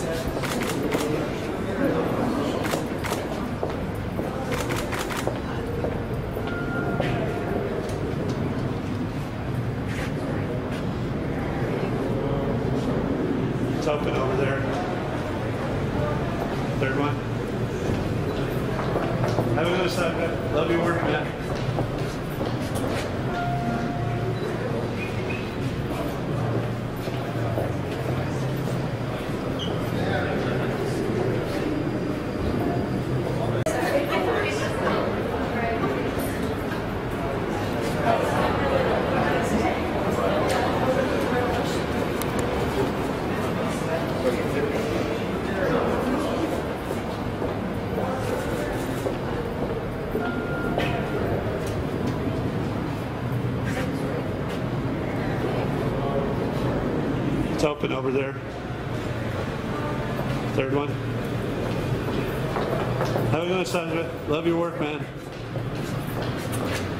It's open over there. Third one. Have a good Sacha. Love your work, man. It's open over there. Third one. Have a good Sacha. Love your work, man.